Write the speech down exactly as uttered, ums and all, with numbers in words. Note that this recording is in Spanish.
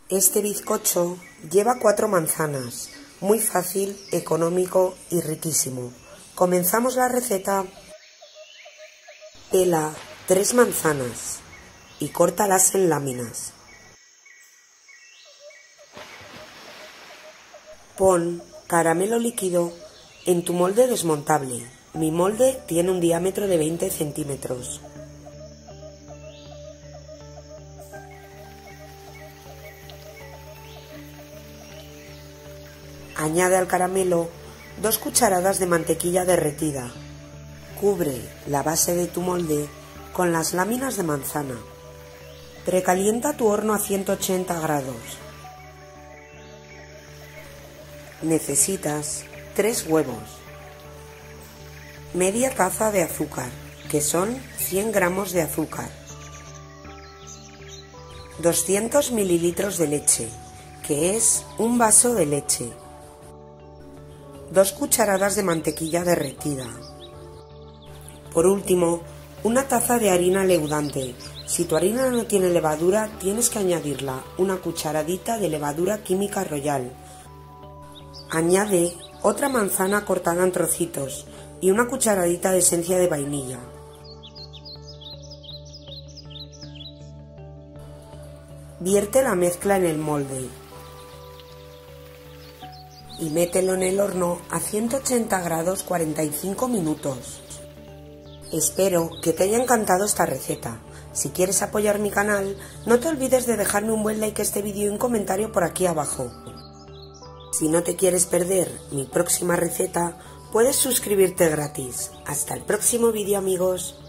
Este bizcocho lleva cuatro manzanas, muy fácil, económico y riquísimo. Comenzamos la receta. Pela tres manzanas y córtalas en láminas. Pon caramelo líquido en tu molde desmontable. Mi molde tiene un diámetro de veinte centímetros. Añade al caramelo dos cucharadas de mantequilla derretida. Cubre la base de tu molde con las láminas de manzana. Precalienta tu horno a ciento ochenta grados. Necesitas tres huevos, media taza de azúcar, que son cien gramos de azúcar, doscientos mililitros de leche, que es un vaso de leche, dos cucharadas de mantequilla derretida. Por último, una taza de harina leudante. Si tu harina no tiene levadura, tienes que añadirla, una cucharadita de levadura química royal. Añade otra manzana cortada en trocitos y una cucharadita de esencia de vainilla. Vierte la mezcla en el molde y mételo en el horno a ciento ochenta grados cuarenta y cinco minutos. Espero que te haya encantado esta receta. Si quieres apoyar mi canal, no te olvides de dejarme un buen like a este vídeo y un comentario por aquí abajo. Si no te quieres perder mi próxima receta, puedes suscribirte gratis. Hasta el próximo vídeo, amigos.